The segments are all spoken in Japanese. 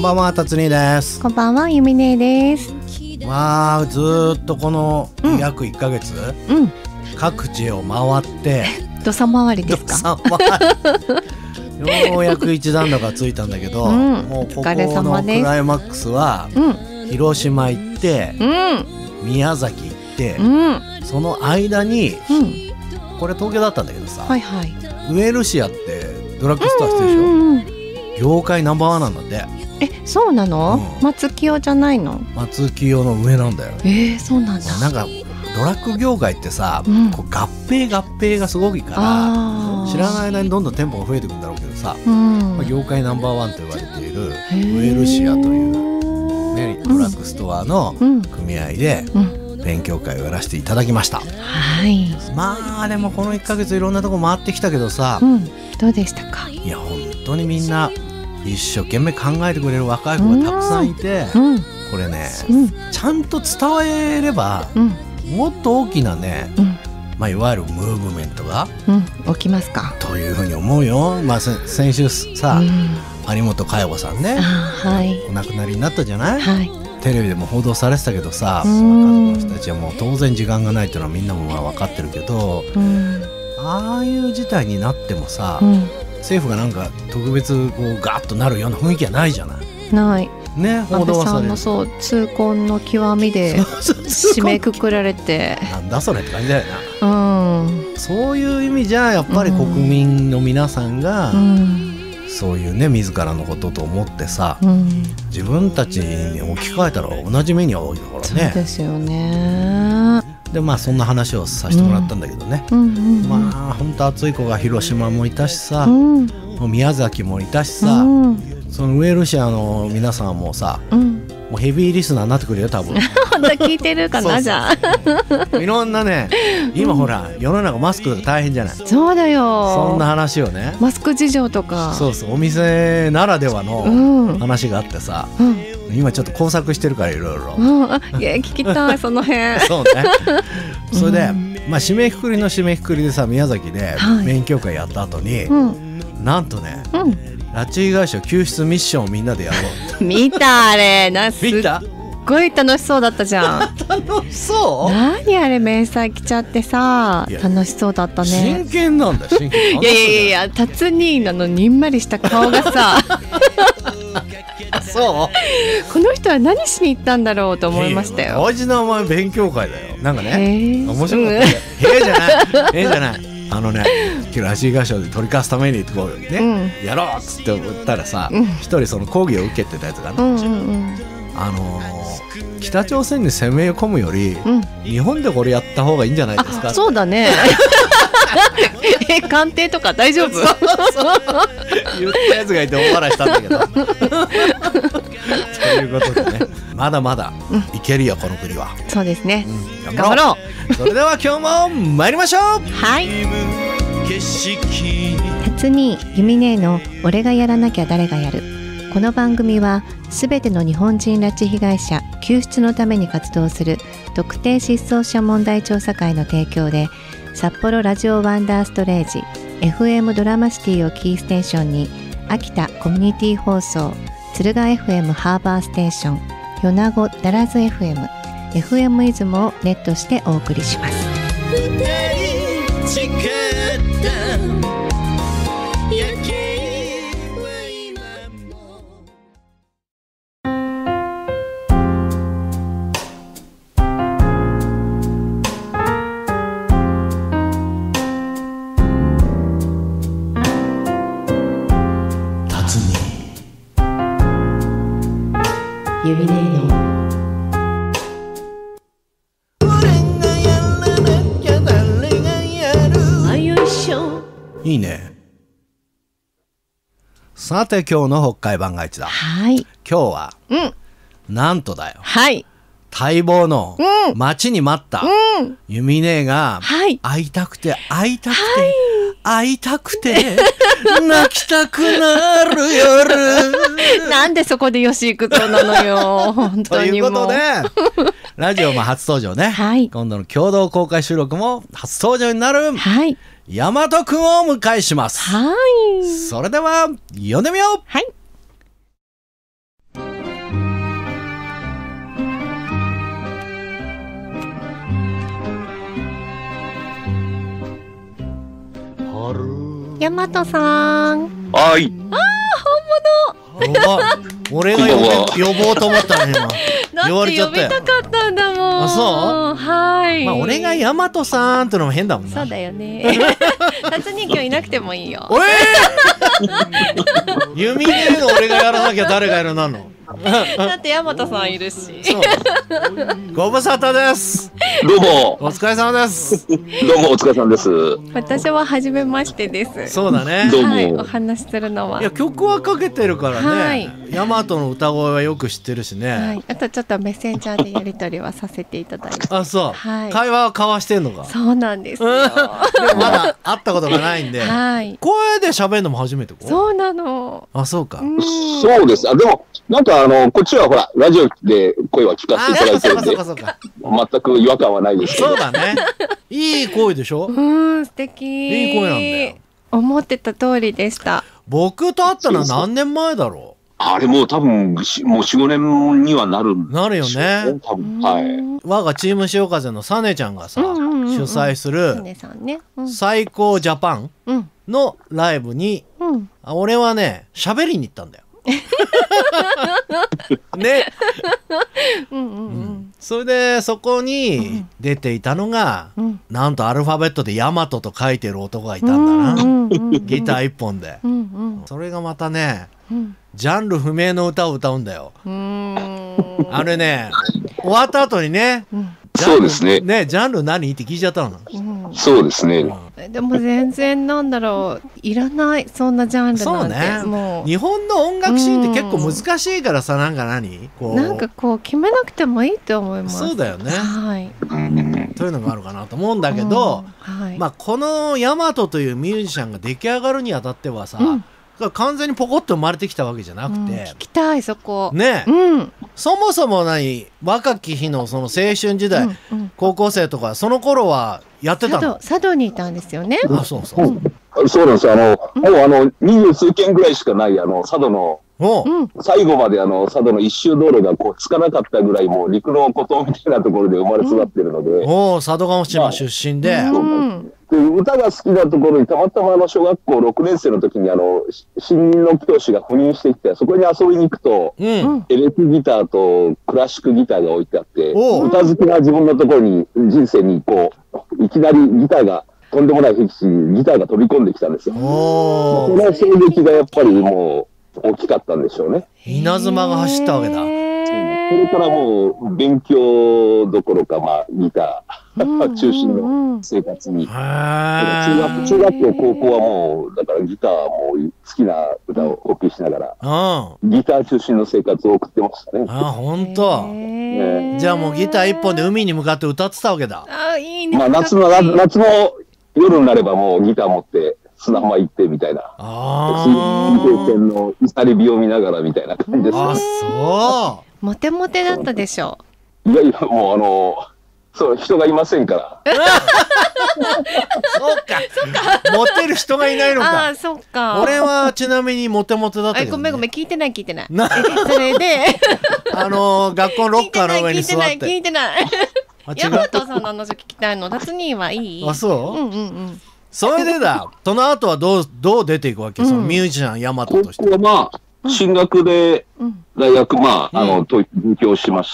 んばんは、辰巳です。 こんばんは、ゆみねです。 まあずっとこの約1ヶ月、各地を回って土佐回りですか。 ようやく一段落がついたんだけど、もうここのクライマックスは、広島行って、宮崎行って、その間に、これ東京だったんだけどさ、ウエルシアってドラッグストアしてるでしょ。業界ナンバーワンなんだって。 そうなの？松清じゃないの？ 松清の上なんだよ。 そうなんだ。 なんかドラッグ業界ってさ、こう合併がすごいから、知らない間にどんどん店舗が増えていくんだろうけどさ、業界ナンバーワンと言われているウエルシアという、ね、ドラッグストアの組合で勉強会をやらせていただきました。まあでもこの1ヶ月いろんなとこ回ってきたけどさ、 どうでしたか？いや本当にみんな一生懸命考えてくれる若い子がたくさんいて、これね、ちゃんと伝えれば、もっと大きなね、いわゆるムーブメントが、 起きますかというふうに思うよ。先週さ、有本佳代子さんね、お亡くなりになったじゃない、テレビでも報道されてたけどさ、その家族の人たちはもう当然時間がないというのはみんなも分かってるけど、ああいう事態になってもさ、政府がなんか特別こうガーッとなるような雰囲気はないじゃない。 ないね、報道はされる。 安倍さんの痛恨の極みで締めくくられてなんだそれって感じだよな。そういう意味じゃやっぱり国民の皆さんが、そういうね自らのことと思ってさ、自分たちに置き換えたら同じ目に遭うからね。 そうですよね。 でそんな話をさせてもらったんだけどね、本当熱い子が広島もいたしさ、宮崎もいたしさ、そのウエルシアの皆さんもさ、もうヘビーリスナーになってくるよ多分。 本当聞いてるかな。じゃあいろんなね、今ほら世の中マスクが大変じゃない。 そうだよ。そんな話をね、 マスク事情とか、 お店ならではの話があってさ、今ちょっと工作してるからいろいろ。 聞きたいその辺。 そうね。それで締めくくりの締めくくりでさ、宮崎で勉強会やった後に、なんとね、拉致被害者救出ミッションをみんなでやろう。 見たあれ。 見た？ すっごい楽しそうだったじゃん。 楽しそう？ 何あれ、迷彩着ちゃってさ、楽しそうだったね。 真剣なんだ。真剣。 いや達兄のにんまりした顔がさこの人は何しに行ったんだろうと思いましたよ。 大事なお前勉強会だよ。なんかね、面白かった。じゃない。拉致被害者で取り返すためにこうね、やろうっつって言ったらさ、一人その講義を受けてたやつがね、北朝鮮に攻め込むより、日本でこれやった方がいいんじゃないですか。 そうだね。官邸とか大丈夫？ 言ったやつがいて大笑いしたんだけど。ということでね、まだまだいけるよこの国は。 そうですね。 頑張ろう。それでは今日も参りましょう。 はい。辰巳ゆみねの俺がやらなきゃ誰がやる。この番組はすべての日本人拉致被害者救出のために活動する特定失踪者問題調査会の提供で、札幌ラジオワンダーストレージ FM ドラマシティをキーステーションに、秋田コミュニティ放送、敦賀 FM ハーバーステーション、米子ダラズ FM、FM イズムをネットしてお送りします。ゆみねのいいね。さて今日の北海番外地だ。今日は、なんとだよ、待望の待ちに待った、ゆみねが、会いたくて会いたくて、会いたくて泣きたくなる夜。 なんでそこでよし行くそうなのよ。本当にもう。ということでラジオも初登場ね、今度の共同公開収録も初登場になる、大和くんをお迎えします。それでは呼んでみよう。 大和さん。 はい。 本物。俺が呼ぼうと思ったの今。 だって呼びたかったんだもん。 あ、そう。 はい。 まあ俺が大和さんってのも変だもんな。 そうだよね。達人今日いなくてもいいよ。 弓ねの俺がやらなきゃ誰がやるなの。 だって大和さんいるし。 ご無沙汰です。 どうも。 お疲れ様です。 どうもお疲れ様です。 私は初めましてです。 そうだね。 どうも。 はい、お話しするのは。 いや曲はかけてるからね。 はい。 大和の歌声はよく知ってるしね。 はい。あとちょっとメッセンジャーでやり取りはさせていただいて。 あ、そう。 はい。 会話は交わしてんのか。 そうなんですよ。 でもまだ会ったことがないんで。 はい。 声で喋るのも初めて。 そうなの。 あ、そうか。 そうです。あ、でもなんかこっちはほらラジオで声は聞かせていただいてるんで、全く違和感はないですけど。 そうだね。いい声でしょ。 素敵。 いい声なんだよ。 思ってた通りでした。 僕と会ったのは何年前だろう。 あれもう多分もう4、5年にはなるんでなるよね。 多分。はい。 我がチーム潮風のサネちゃんがさ、主催する最高ジャパンのライブに、俺はね喋りに行ったんだよ。ね。それでそこに出ていたのが、なんとアルファベットでヤマトと書いてる男がいたんだな。ギター一本で。それがまたね、ジャンル不明の歌を歌うんだよ。あれね、終わった後にね、 そうですね。 ね、ジャンル何って聞いちゃったの。 そうですね。 でも全然なんだろう、いらないそんなジャンルなんて。 そうね。もう日本の音楽シーンって結構難しいからさ、なんかなんかこう決めなくてもいいと思います。 そうだよね。 はい。 というのがあるかなと思うんだけど、まあこのヤマトというミュージシャンが出来上がるにあたってはさ。完全にポコッと生まれてきたわけじゃなくて、 聞きたいそこね、そもそも若き日のその青春時代、高校生とかその頃はやってたの。 佐渡にいたんですよね。 あ、そうそう。 そうなんですよ。もう20数件ぐらいしかない佐渡の最後まで佐渡の一周道路がこうつかなかったぐらいもう陸の孤島みたいなところで生まれ育ってるので、 佐渡島出身で。 で歌が好きなところにたまたま小学校6年生の時に新任の教師が赴任してきて、そこに遊びに行くと、エレキギターとクラシックギターが置いてあって、歌好きな自分のところに人生にこういきなりギターがとんでもないギターが飛び込んできたんですよ。その衝撃がやっぱりもう大きかったんでしょうね。 稲妻が走ったわけだ。 それからもう勉強どころかギター中心の生活に。中学校高校はもうだからギターも好きな歌をコピーしながらギター中心の生活を送ってましたね。 あ、本当。じゃあもうギター一本で海に向かって歌ってたわけだ。 いいね。 夏の夜になればもうギター持って砂浜行ってみたいな。水平線の漁り火を見ながらみたいな感じです。 あ、そう。 モテモテだったでしょう。いやいや、もうそう人がいませんから。 そうか。モテる人がいないのか。 あ、そっか。 俺はちなみにモテモテだったけど。 ごめん聞いてない。それで学校ロッカーの上に座って。 聞いてない。大和さんの話聞きたいの。達人はいい？ あ、そう。それでその後はどう出ていくわけ？そのミュージシャン大和として。 進学で大学勉強しまして、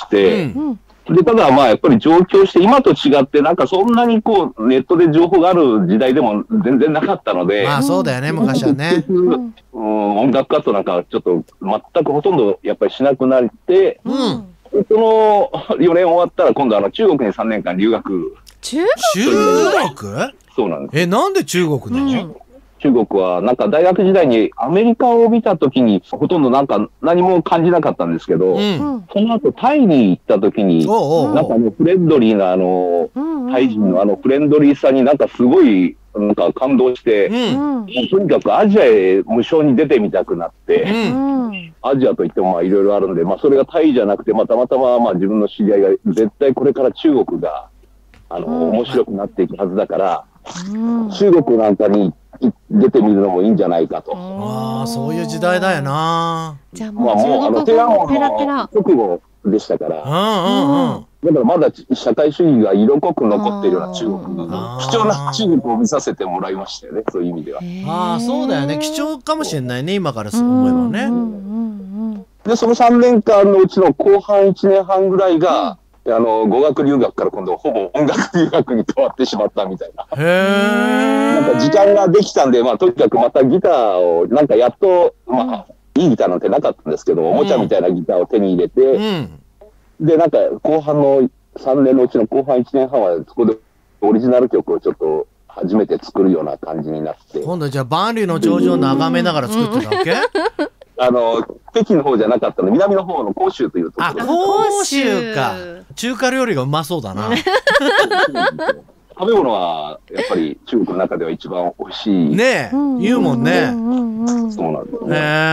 でただやっぱり上京して今と違ってなんかそんなにこうネットで情報がある時代でも全然なかったので、 そうだよね、昔はね。 音楽活動なんかちょっと全くほとんどやっぱりしなくなって、その4年終わったら今度中国に3年間留学。 中国？ そうなんです。 なんで中国なの？ 中国はなんか大学時代にアメリカを見たときにほとんどなんか何も感じなかったんですけど、その後タイに行ったときになんかフレンドリーなタイ人のフレンドリーさになんかすごいなんか感動して、とにかくアジアへ無償に出てみたくなって、アジアといってもいろいろあるんで、それがタイじゃなくてたまたま自分の知り合いが絶対これから中国が面白くなっていくはずだから、中国なんかに出てみるのもいいんじゃないかと。 そういう時代だよな。 じゃあもう天安門の直後でしたから。だからまだ社会主義が色濃く残っているような中国、貴重な中国を見させてもらいましたよね、そういう意味では。 ああ、そうだよね。貴重かもしれないね、今から思えばね。 で、その3年間のうちの後半1年半ぐらいが、語学留学から今度ほぼ音楽留学に変わってしまったみたいな。なんか時間ができたんで、まあとにかくまたギターを、なんかやっと、まあ、いいギターなんてなかったんですけど、おもちゃみたいなギターを手に入れて、で、なんか後半の3年のうちの後半1年半は、そこでオリジナル曲をちょっと初めて作るような感じになって。 今度じゃあ万里の長城を眺めながら作ってたわけ？ 北京の方じゃなかったの、南の方の広州というところ。 広州か。中華料理がうまそうだな。 食べ物はやっぱり中国の中では一番美味しい。 ねえ、言うもんね。 そうなんですね。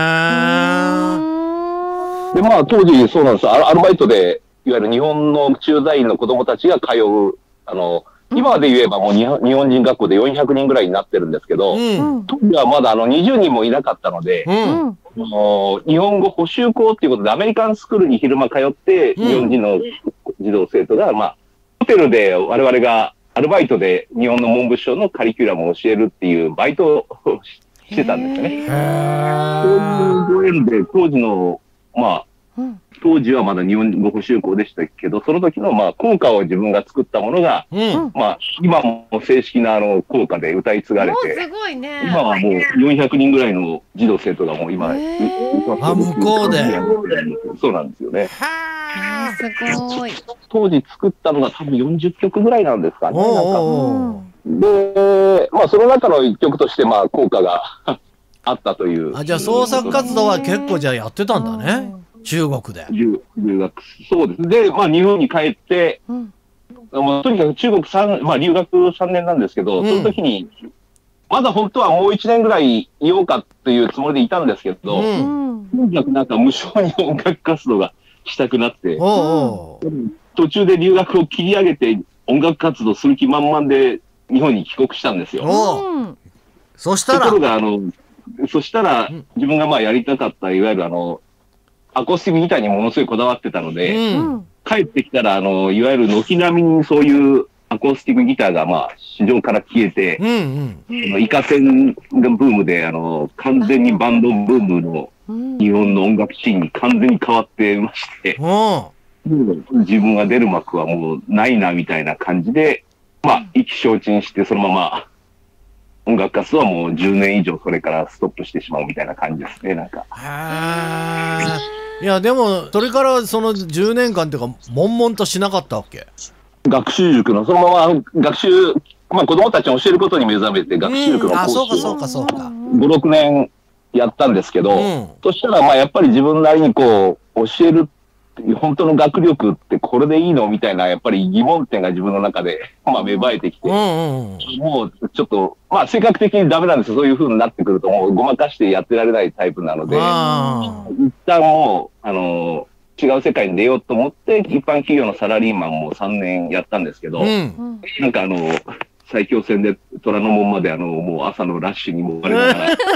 で、まあ当時そうなんです。アルバイトで、いわゆる日本の駐在員の子供たちが通う、今で言えばもう日本人学校で400人ぐらいになってるんですけど、当時はまだ20人もいなかったので、日本語補習校っていうことでアメリカンスクールに昼間通って、日本人の児童生徒が、まあ、ホテルで我々がアルバイトで日本の文部省のカリキュラムを教えるっていうバイトをしてたんですね。そういうご縁で当時の、まあ、当時はまだ日本語補習校でしたけど、その時のまあ校歌を自分が作ったものが、まあ今も正式な校歌で歌い継がれて、今はもう400人ぐらいの児童生徒がもう今、 向こうで。 そうなんですよね。 すごい。 当時作ったのが多分40曲ぐらいなんですかね。で、まあその中の1曲としてまあ校歌があったという。 じゃあ創作活動は結構じゃあやってたんだね。中国で。 留学、そうです。で、まあ日本に帰って、とにかく中国まあ留学3年なんですけど、その時に、まだ本当はもう1年ぐらいいようかというつもりでいたんですけど、とにかくなんか無償に音楽活動がしたくなって、途中で留学を切り上げて音楽活動する気満々で日本に帰国したんですよ。 そしたら、 そしたら自分がまあやりたかったいわゆるアコースティックギターにものすごいこだわってたので、帰ってきたらいわゆる軒並みにそういうアコースティックギターがまあ市場から消えて、イカ線ブームで完全にバンドブームの日本の音楽シーンに完全に変わってまして、自分が出る幕はもうないなみたいな感じで、まあ意気消沈してそのまま音楽活動はもう10年以上それからストップしてしまうみたいな感じですね、なんか。 いやでもそれからその10年間っていうか悶々としなかったわけ？ 学習塾のそのまま学習、まあ子供たちに教えることに目覚めて学習塾の講師を5、6年やったんですけど、そしたらまあやっぱり自分なりにこう教える本当の学力ってこれでいいのみたいなやっぱり疑問点が自分の中でまあ芽生えてきて、もうちょっとまあ性格的にダメなんですよ。そういう風になってくるともうごまかしてやってられないタイプなので、一旦もう違う世界に出ようと思って一般企業のサラリーマンも3年やったんですけど、なんか埼京線で虎ノ門までもう朝のラッシュにも追われながら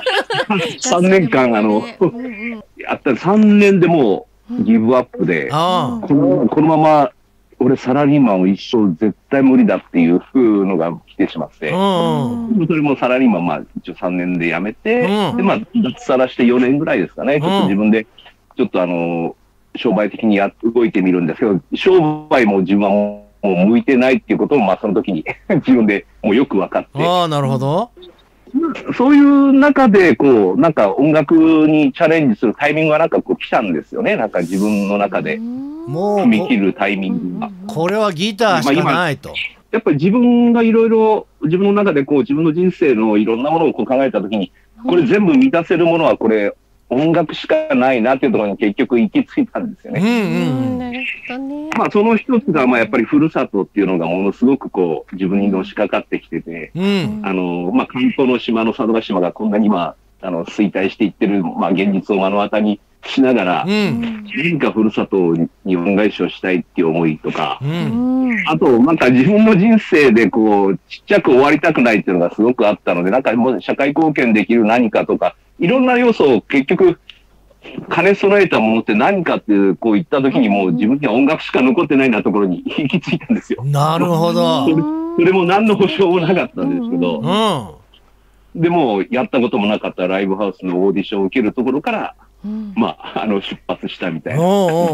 3年間やったら3年でもうギブアップで、このまま俺サラリーマンを一生絶対無理だっていうのが来てしまって、それもサラリーマンまあ一応3年で辞めて、でまあ脱サラして4年ぐらいですかね、ちょっと自分でちょっと商売的に動いてみるんですけど、商売も自分はもう向いてないっていうこともまあその時に自分でもうよく分かって。 なるほど。 そういう中で、こう、なんか音楽にチャレンジするタイミングがなんかこう来たんですよね。なんか自分の中で。もう、踏み切るタイミングが。 これはギターしかないと。 やっぱり自分がいろいろ、自分の中でこう、自分の人生のいろんなものをこう考えたときに、これ全部満たせるものはこれ、音楽しかないなっていうところに結局行き着いたんですよね。 なるほどね。 まあその一つがまあやっぱりふるさとっていうのがものすごくこう自分にのしかかってきてて、まあ関東の島の佐渡島がこんなに今衰退していってるまあ現実を目の当たりにしながら、何かふるさとに恩返しをしたいっていう思いとか、あとなんか自分の人生でこうちっちゃく終わりたくないっていうのがすごくあったので、なんかもう社会貢献できる何かとか。いろんな要素を結局、 金揃えたものって何かってこう言った時にもう自分には音楽しか残ってないなところに行き着いたんですよ。 なるほど。 それも何の保証もなかったんですけど、でもやったこともなかったライブハウスのオーディションを受けるところから、まあ、出発したみたいな。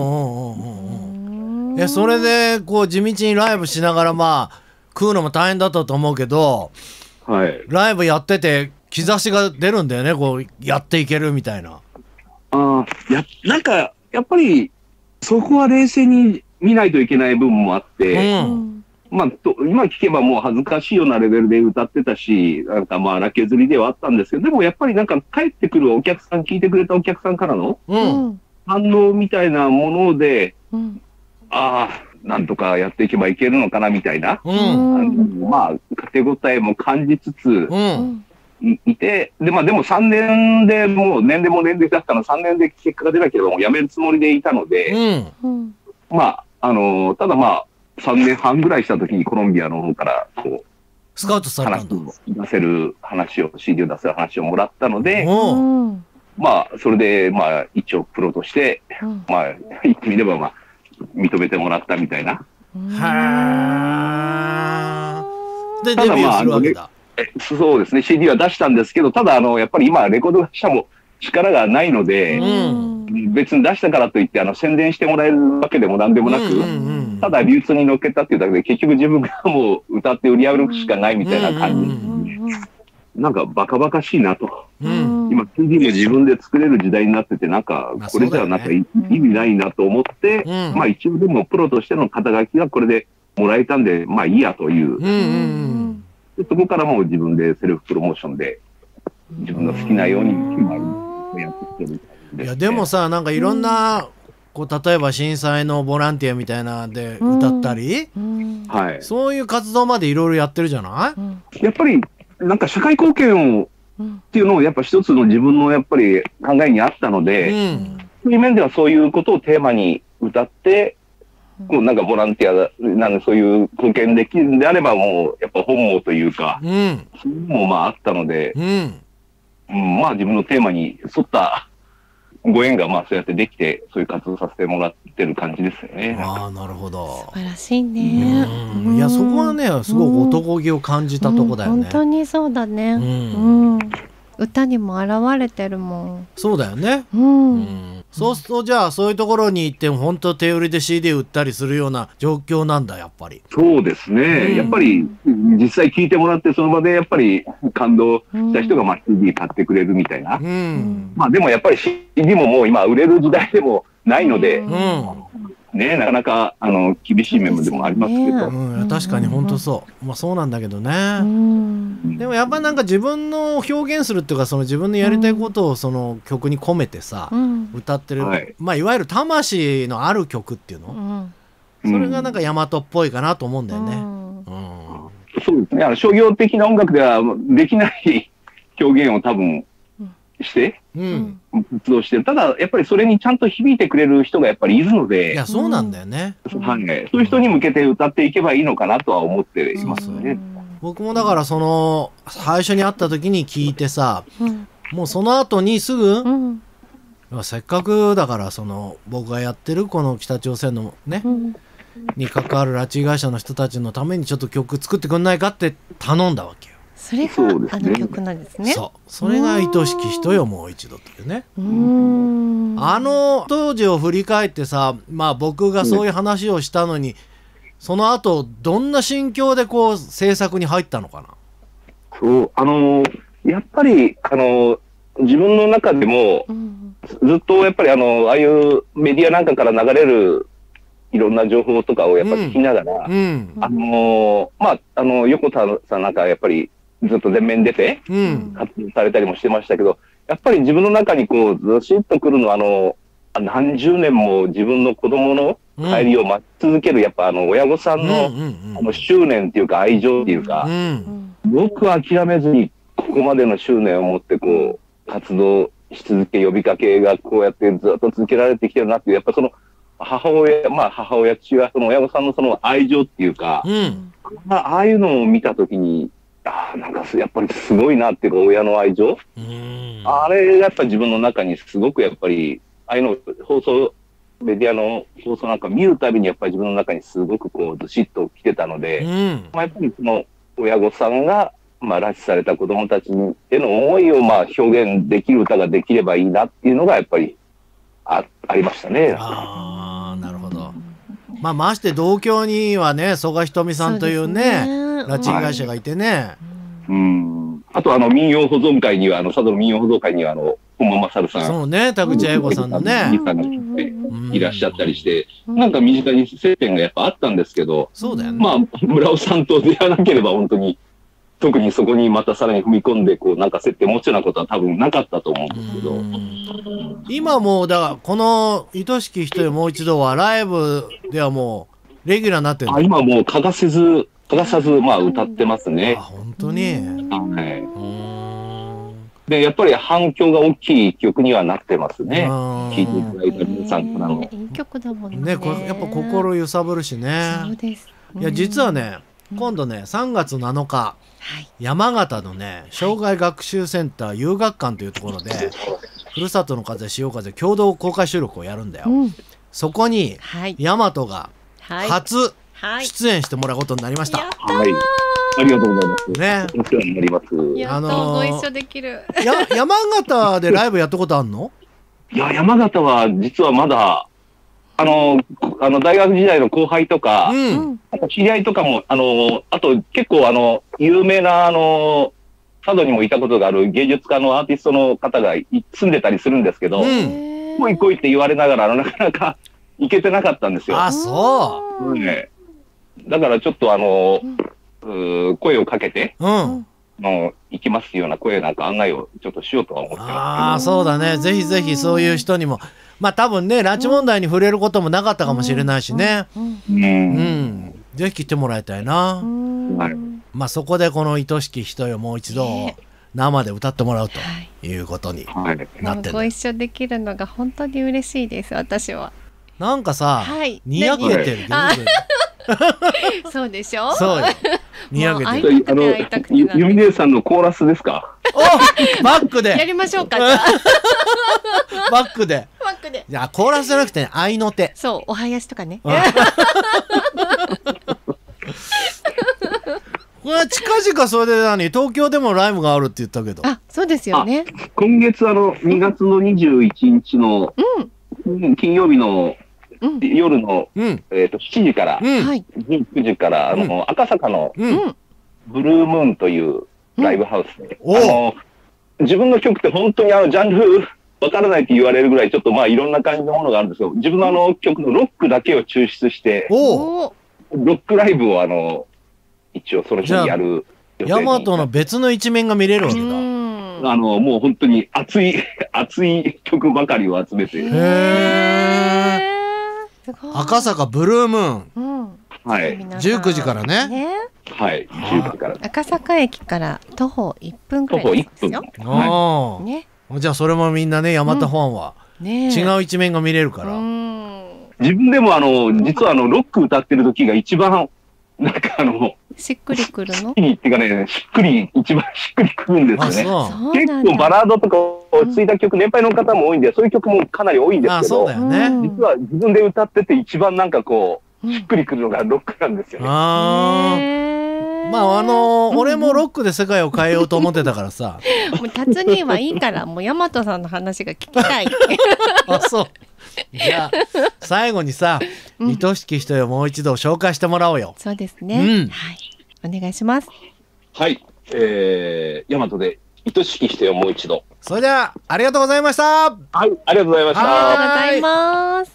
それでこう地道にライブしながらまあ食うのも大変だったと思うけど、 はい、 ライブやってて兆しが出るんだよね、こうやっていけるみたいな。 なんかやっぱりそこは冷静に見ないといけない部分もあって、まあ、今聞けばもう恥ずかしいようなレベルで歌ってたし、なんかまあ荒削りではあったんですけど、でもやっぱりなんか帰ってくるお客さん、聞いてくれたお客さんからの反応みたいなもので、なんとかやっていけばいけるのかなみたいな、まあ手応えも感じつついて、でも3年でもう年齢も年齢だったの3年で結果が出なければもう辞めるつもりでいたので、まあただまあ3年半ぐらいした時にコロンビアの方からこうスカウトされたんだ。 出せる話を CD を出せる話をもらったので、まあそれでまあ一応プロとして、まあ言ってみればまあ認めてもらったみたいな。 でデビューするわけだ。 そうですね、 CD は出したんですけど、ただやっぱり今レコード会社も力がないので、別に出したからといって宣伝してもらえるわけでもなんでもなく、ただ流通に乗っけたっていうだけで結局自分がもう歌って売り歩くしかないみたいな感じ、なんかバカバカしいなと、今 CD も自分で作れる時代になってて、なんかこれじゃなんか意味ないなと思って、まあ一応でもプロとしての肩書きがこれでもらえたんでまあいいやという、でそこからもう自分でセルフプロモーションで自分の好きなようにやってきてる。 いやでもさ、なんかいろんなこう例えば震災のボランティアみたいなで歌ったり、そういう活動までいろいろやってるじゃない？ やっぱりなんか社会貢献をっていうのをやっぱ一つの自分のやっぱり考えにあったので、そういう面ではそういうことをテーマに歌って、こうなんかボランティアなんかそういう貢献できるんであればもうやっぱ本望というか、そういうのもまああったので、まあ自分のテーマに沿ったご縁がまあそうやってできて、そういう活動させてもらってる感じですよね。 ああ、なるほど。 素晴らしいね。 いやそこはねすごく男気を感じたとこだよね。 本当にそうだね。歌にも現れてるもん。 そうだよね。そうするとじゃあそういうところに行っても本当手売りで CD 売ったりするような状況なんだやっぱり。 そうですね、やっぱり実際聞いてもらってその場でやっぱり感動した人がまあ CD 買ってくれるみたいな、まあでもやっぱり CD ももう今売れる時代でもないので、ね、なかなか厳しい面でもありますけど、 確かに本当そう、まあそうなんだけどね。でもやっぱなんか自分の表現するっていうか、その自分のやりたいことをその曲に込めてさ、歌ってる、まあいわゆる魂のある曲っていうの、それがなんか大和っぽいかなと思うんだよね。 そうですね、商業的な音楽ではできない表現を多分して、活動してる。ただやっぱりそれにちゃんと響いてくれる人がやっぱりいるので、 いやそうなんだよね。 そういう人に向けて歌っていけばいいのかなとは思っていますね。 僕もだからその最初に会った時に聞いてさ、もうその後にすぐ、せっかくだからその僕がやってるこの北朝鮮のね、に関わる拉致被害者の人たちのためにちょっと曲作ってくんないかって頼んだわけよ。 それがあの曲なんですね。 それが愛しき人よもう一度というね。当時を振り返ってさ、まあ僕がそういう話をしたのに、その後どんな心境でこう制作に入ったのかな。 そうやっぱり自分の中でも、ずっとやっぱりああいうメディアなんかから流れるいろんな情報とかをやっぱり聞きながら、まあ横田さんなんかやっぱりずっと前面に出て活動されたりもしてましたけど、やっぱり自分の中にこうずしっとくるのは何十年も自分の子供の帰りを待ち続けるやっぱ親御さんの執念っていうか愛情っていうか、よく諦めずにここまでの執念を持ってこう活動し続け、呼びかけがこうやってずっと続けられてきてるなっていう、やっぱその母親、父親、その親御さんのその愛情っていうか、ああいうのを見たときになんかやっぱりすごいなっていうか、親の愛情。あれがやっぱり自分の中にすごくやっぱり、ああいうの放送、メディアの放送なんか見るたびにやっぱり自分の中にすごくこうずしっと来てたので、やっぱりその親御さんが、拉致された子供たちへの思いを表現できる歌ができればいいなっていうのがやっぱりありましたね。 なるほど。まして同郷にはね、曽我ひとみさんというね、拉致被害者がいてね。 あと民謡保存会には、佐渡の民謡保存会には本間勝さん。 そうね、田口英子さんのね。 いらっしゃったりして、なんか身近に接点がやっぱあったんですけど、 そうだよね。 村尾さんと出会わなければ本当に、特にそこにまたさらに踏み込んで、なんか接点持つようなことは多分なかったと思うんですけど。 今もう、だから、この愛しき人よもう一度は、ライブではもう、レギュラーになってるの？ 今もう欠かさず、歌ってますね。 本当に。 で、やっぱり反響が大きい曲にはなってますね。聴いていただいた皆さんからの。 いい曲だもんね。 これやっぱ心揺さぶるしね。 そうです。 いや、実はね、今度ね、3月7日、山形のね、障害学習センター遊学館というところで、ふるさとの風潮風共同公開収録をやるんだよ。そこに、大和が初出演してもらうことになりました。 ありがとうございます。 ね。 お世話になります。 やっとご一緒できる。 山形でライブやったことあんの？ いや、山形は実はまだ、大学時代の後輩とか、あと知り合いとかも、あと結構有名な佐渡にもいたことがある芸術家のアーティストの方が住んでたりするんですけど、もう来いって言われながら、なかなか行けてなかったんですよ。 そう。 だからちょっと声をかけて、行きますような声なんか案内をちょっとしようとは思ってます。 そうだね。ぜひぜひそういう人にも、多分ね、拉致問題に触れることもなかったかもしれないしね。ぜひ来てもらいたいな。そこでこの愛しき人よもう一度生で歌ってもらうということになってる。 ご一緒できるのが本当に嬉しいです、私は。 なんかさ、にやけてる。 そうでしょ？ そうよ。にやけてる。ゆみねさんのコーラスですか？ バックで。 やりましょうか。 バックで。いや、コーラスじゃなくて合いの手。 そう、お囃子とかね。これ近々それで東京でもライブがあるって言ったけど。 そうですよね。 今月2月の21日の金曜日の夜の7時から19時から赤坂のブルームーンというライブハウスで、自分の曲って本当にジャンルわからないって言われるぐらいちょっといろんな感じのものがあるんですけど、自分の曲のロックだけを抽出してロックライブを一応その日にやる。 大和の別の一面が見れるわけだ。 もう本当に熱い曲ばかりを集めて。 赤坂ブルームーン。 19時からね。 19時から。 赤坂駅から徒歩1分くらいですよ。 じゃあそれもみんなね、大和ファンは違う一面が見れるから。 自分でも実はロック歌ってる時が一番なんかしっくりくるの？ っていうかね、一番しっくりくるんですよね。結構バラードとか落ち着いた曲、年配の方も多いんで、そういう曲もかなり多いんですけど、実は自分で歌ってて一番なんかしっくりくるのがロックなんですよね。 俺もロックで世界を変えようと思ってたからさ。 もう達人はいいから、もう大和さんの話が聞きたい。 そう。じゃあ最後にさ、愛しき人よもう一度紹介してもらおうよ。 そうですね。お願いします。 はい、大和で愛しき人よもう一度。 それではありがとうございました。 はい、ありがとうございました。 ありがとうございます。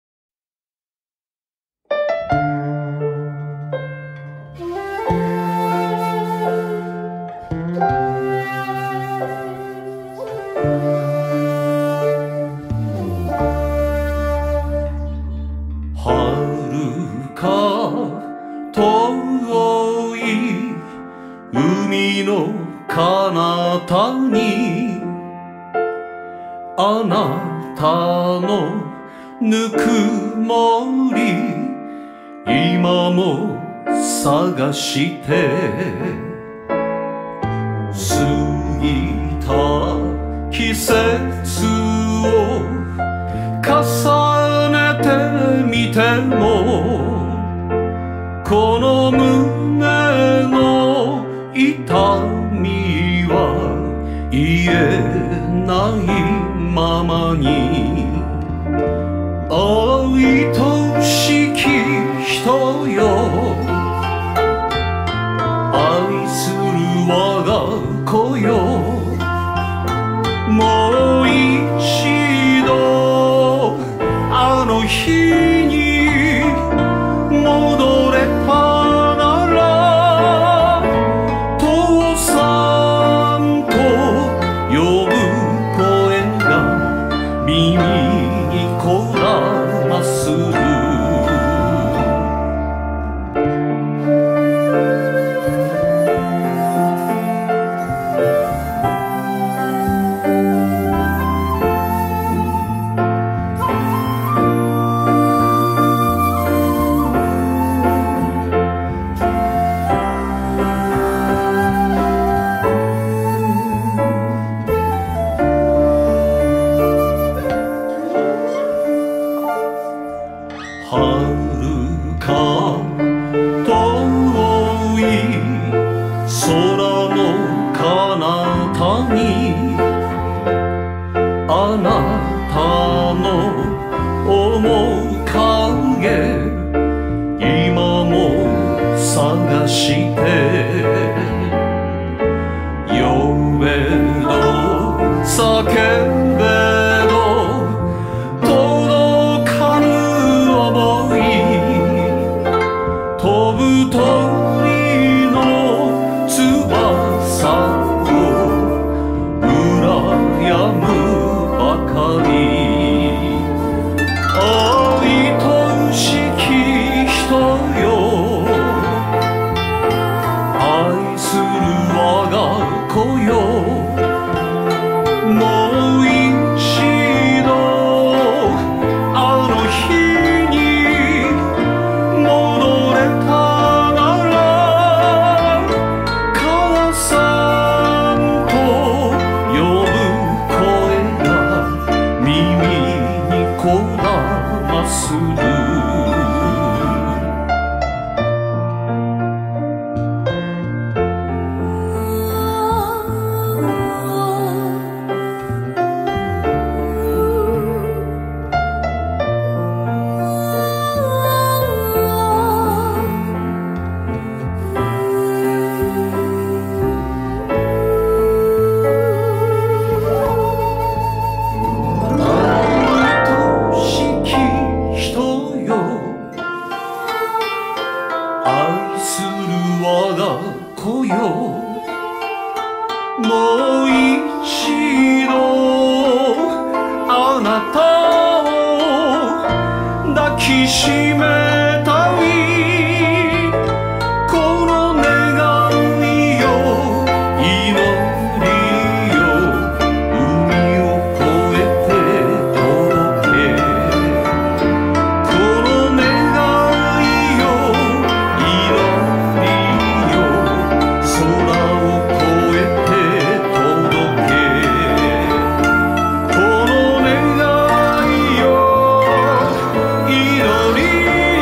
遠い海の彼方にあなたのぬくもり今も探して過ぎた季節を重ねてみてもこの胸の痛みは癒えないままに愛しき人よ愛する我が子よもう一度あの日に戻れたなら父さんと呼ぶ声が耳にこだまする遥か遠い空の彼方にあなたの面影今も探して呼べど叫べど届かぬ想い飛ぶ鳥の翼を羨むばかり愛しき人よ愛する我が子よもう一度あの日に戻れたなら母さんと呼ぶ声が耳にこだまする愛する我が子よもう一度あなたを抱きしめたいこの願いよ祈りよ海を越えて届けこの願いよ祈り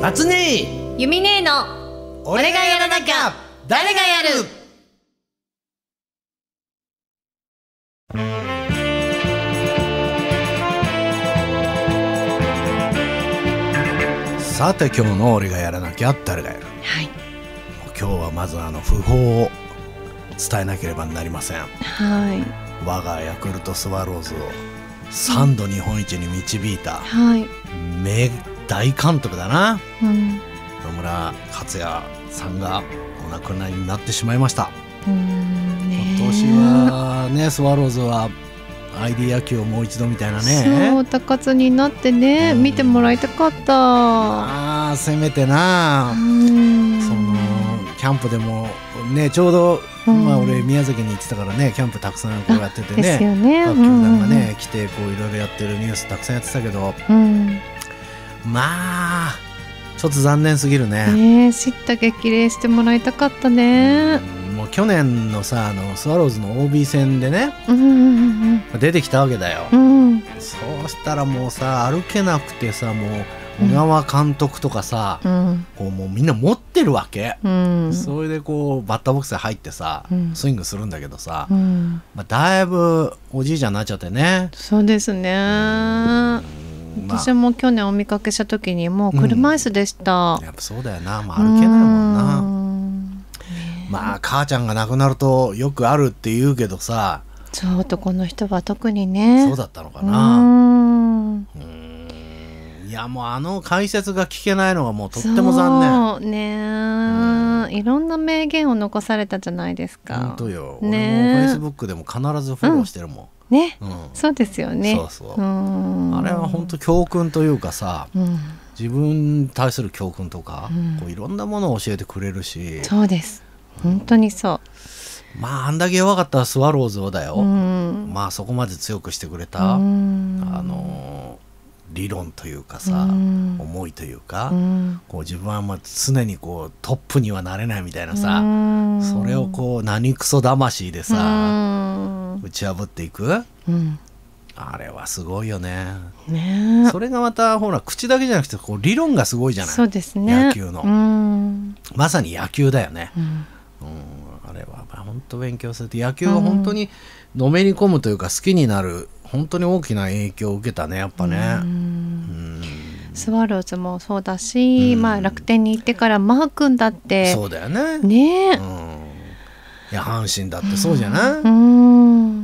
夏ねゆみねえの俺がやらなきゃ誰がやる。 さて今日の俺がやらなきゃ誰がやる、 はい、 今日はまず訃報を伝えなければなりません。 はい、 我がヤクルトスワローズを3度日本一に導いた、 はい、 名大監督だな、 うん、 野村克也さんがお亡くなりになってしまいました。今年はねスワローズはID 野球をもう一度みたいなね、 そう高津になってね、見てもらいたかった。 せめてな、そのキャンプでもねちょうど、俺宮崎に行ってたからねキャンプたくさんこうやっててね、 ですよね、 球団がね、来てこういろいろやってるニュースたくさんやってたけど、まあちょっと残念すぎるね。 知った激励してもらいたかったね。 もう去年のさスワローズの OB 戦でね、出てきたわけだよ、そうしたらもうさ歩けなくてさもう小川監督とかさ、こうもうみんな持ってるわけ、それでこうバッターボックスに入ってさ、スイングするんだけどさ、だいぶおじいちゃんになっちゃってね。 そうですね、私も去年お見かけした時にもう車椅子でした、 やっぱそうだよな、歩けないもんな。母ちゃんが亡くなるとよくあるって言うけどさ、 そう男の人は特にね。 そうだったのかな。いやもう解説が聞けないのがもうとっても残念。 そうね、いろんな名言を残されたじゃないですか。 本当よ、俺もフェイスブックでも必ずフォローしてるもん、 ね、そうですよね。 あれは本当教訓というかさ、自分に対する教訓とか、こういろんなものを教えてくれるし。そうです、 本当にそう。 あんだけ弱かったスワローズをだよ、そこまで強くしてくれた、理論というかさ、思いというか、こう自分は常にこうトップにはなれないみたいなさ、それをこう何クソ魂でさ、打ち破っていく、あれはすごいよね。それがまたほら口だけじゃなくてこう理論がすごいじゃない。 そうですね、 野球の、まさに野球だよね。あれは本当勉強すると野球は本当にのめり込むというか好きになる本当に大きな影響を受けたねやっぱね。スワローズもそうだし、楽天に行ってからマー君だってそうだよね。いや阪神だってそうじゃない。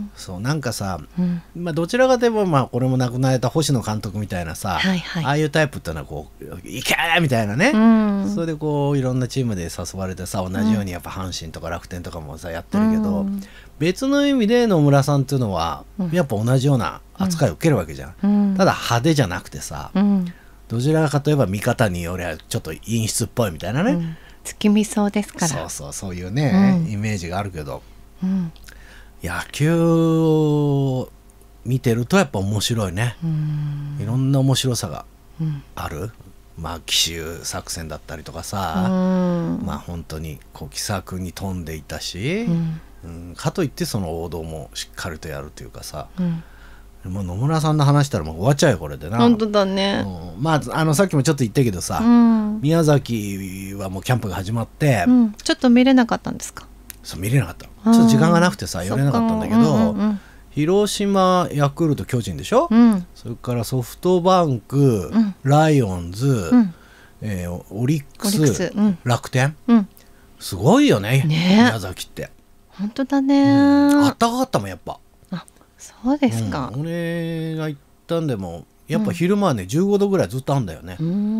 そうなんかさ、どちらかといえばこれも亡くなられた星野監督みたいなさ、ああいうタイプってのはこういけーみたいなね、それでこういろんなチームで誘われてさ同じようにやっぱ阪神とか楽天とかもさやってるけど、別の意味で野村さんっていうのはやっぱ同じような扱いを受けるわけじゃん、ただ派手じゃなくてさ、どちらかといえば見方によりはちょっと陰湿っぽいみたいなね、 月見そうですから。 そういうね、イメージがあるけど、野球を見てるとやっぱ面白いね。いろんな面白さがある、奇襲作戦だったりとかさ、本当にこう気さくに飛んでいたし、かといってその王道もしっかりとやるというかさ、もう野村さんの話したらもう終わっちゃうよこれでな。 本当だね。 さっきもちょっと言ったけどさ、宮崎はもうキャンプが始まって、 ちょっと見れなかったんですか。 そう見れなかった。ちょっと時間がなくてさ寄れなかったんだけど、広島ヤクルト巨人でしょ、それからソフトバンク、ライオンズ、オリックス、楽天、すごいよね宮崎って。 本当だね、 あったかかったもんやっぱ。 そうですか、 俺が行ったんでもやっぱ昼間はね15度ぐらいずっとあんだよね。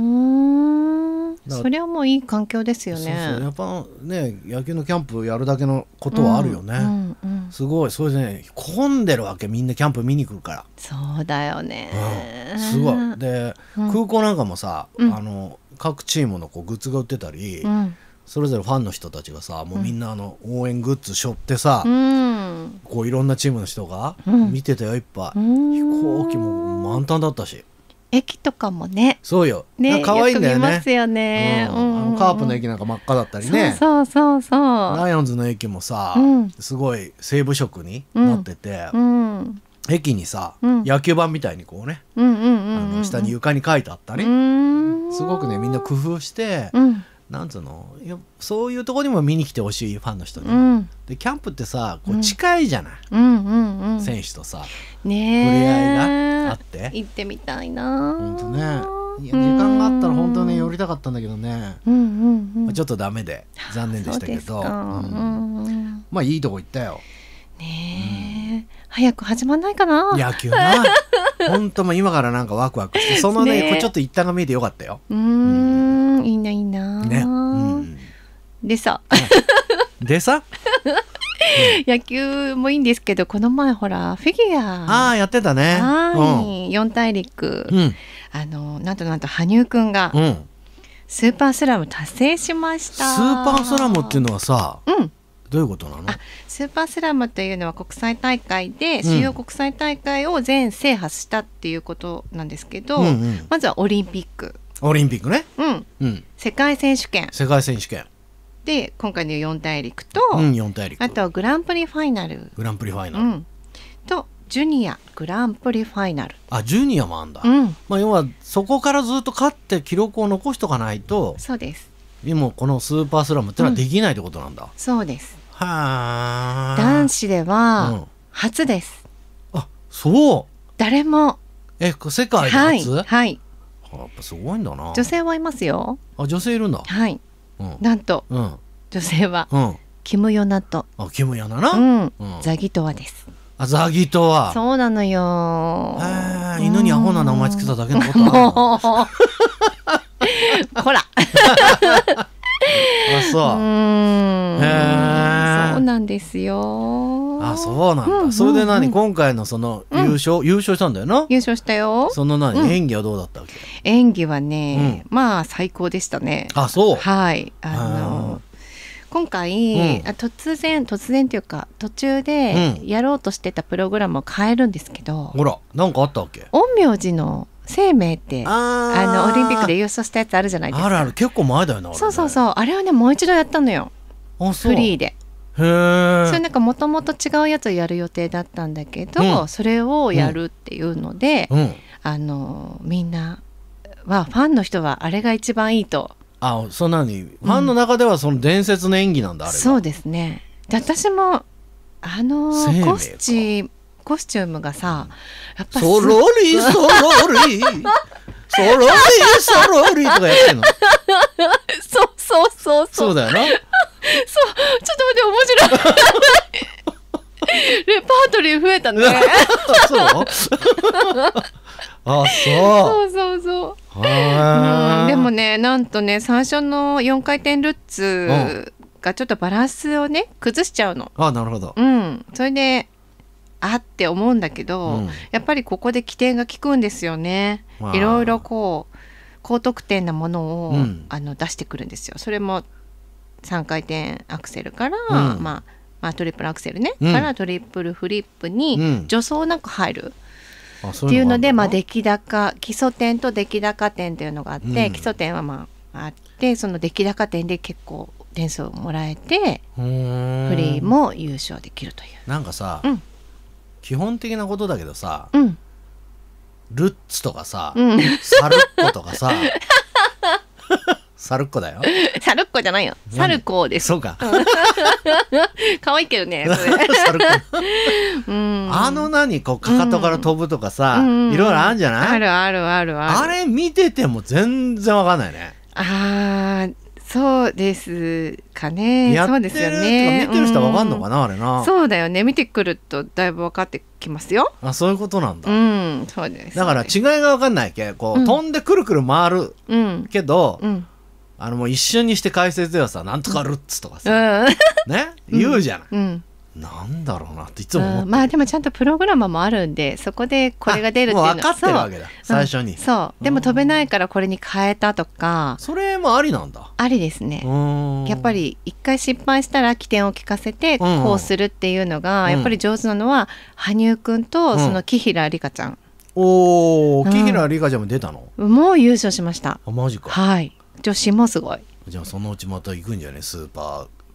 それはもういい環境ですよね。 やっぱね野球のキャンプやるだけのことはあるよね、すごい。それでね混んでるわけ、みんなキャンプ見に来るから。 そうだよね、 すごい。で、空港なんかもさ、各チームのこうグッズが売ってたり、それぞれファンの人たちがさもうみんな応援グッズ背負ってさ、こういろんなチームの人が見てたよいっぱい、飛行機も満タンだったし、 駅とかもね。 そうよ、可愛いんだよね。よく見ますよね。カープの駅なんか真っ赤だったりね。 そうライオンズの駅もさ、すごい西部色になってて、 駅にさ、野球盤みたいにこうね、下に床に書いてあったり、すごくねみんな工夫して、なんつうの、そういうとこにも見に来てほしいファンの人に、でキャンプってさこう近いじゃない、選手とさ触れ合いがあって行ってみたいな。 ほんとね、いや時間があったら本当ね寄りたかったんだけどね、ちょっとダメで残念でしたけど、まあいいとこ行ったよね。早く始まんないかな野球な。本当もう今からなんかワクワクして、そのねこれちょっと一旦が見えてよかったよ。 いいないいなね。でさでさ野球もいいんですけど、この前ほらフィギュアやってたね。 四大陸、なんと羽生くんがスーパースラム達成しました。 スーパースラムっていうのはさ、どういうことなの？ スーパースラムというのは国際大会で、主要国際大会を全制覇したっていうことなんですけど、まずはオリンピックね、世界選手権で今回の4大陸と、あとグランプリファイナルとジュニアグランプリファイナル。 ジュニアもあんだ。要はそこからずっと勝って記録を残しとかないと、 そうです、 今このスーパースラムってのはできないってことなんだ。 そうです。 は男子では初です。 そう。 誰も世界で初？ はい。 やっぱすごいんだな。 女性はいますよ。 女性いるんだ。 はい。なんと女性はキムヨナとキムヨナな。 ザギトワです。 ザギトワ。 そうなのよ。 犬にアホな名前つけただけのことある。 ほら。 そうなんですよ。 そうなんだ。それで今回のその優勝したんだよな。 優勝したよ。 その演技はどうだったわけ？ 演技はね、まあ最高でしたね。 そう。 はい。今回突然というか途中でやろうとしてたプログラムを変えるんですけど、 ほらなんかあったわけ？ 陰陽師の生命ってオリンピックで優勝したやつあるじゃないですか。 ある結構前だよな。 そうあれはねもう一度やったのよ。フリーで。それなんかもともと違うやつをやる予定だったんだけど、それをやるっていうので、みんなはファンの人はあれが一番いいと。 そんなにファンの中ではその伝説の演技なんだ、あれは。 そうですね。で私もコスチュームがさ、やっぱソロリソロリソロリソロリとかやってんの。そうだよな。 ちょっと待って面白い。レパートリー増えたね。そう。でもね、なんとね、最初の4回転ルッツがちょっとバランスをね崩しちゃうの。 なるほど。 それでって思うんだけど、やっぱりここで起点が効くんですよね。いろいろ高得点なものを出してくるんですよ。それも3回転アクセルから、トリプルアクセルね、からトリプルフリップに助走なく入るっていうので、出来高基礎点と出来高点っていうのがあって、基礎点はあって、その出来高点で結構点数をもらえてフリーも優勝できるという。 なんかさ、基本的なことだけどさ、ルッツとかさ、サルッコとかさサルッコだよ。 サルッコじゃないよ。サルコーです。 そうか。 可愛いけどね。 サルッコ。かかとから飛ぶとかさ、いろいろあるんじゃない？ ある。 あれ見てても全然わかんないね。 そうですかね。そうですよね。 見てる人はわかんのかな、あれな。 そうだよね。見てくるとだいぶ分かってきますよ。 そういうことなんだ。 そうです。 だから違いがわかんないけ、飛んでくるくる回るけど、もう一瞬にして解説ではさ、なんとかルッツとかさ、ね言うじゃない。なんだろうなっていつも思って。 でもちゃんとプログラマーもあるんで、そこでこれが出るっていうのは分かってるわけだ、最初に。 でも飛べないからこれに変えたとか。 それもありなんだ。 ありですね。やっぱり一回失敗したら起点を聞かせてこうするっていうのがやっぱり上手なのは羽生くんとその紀平梨花ちゃん。 紀平梨花ちゃんも出たの？ もう優勝しました。 マジか。 はい。女子もすごい。 じゃあそのうちまた行くんじゃね、スーパー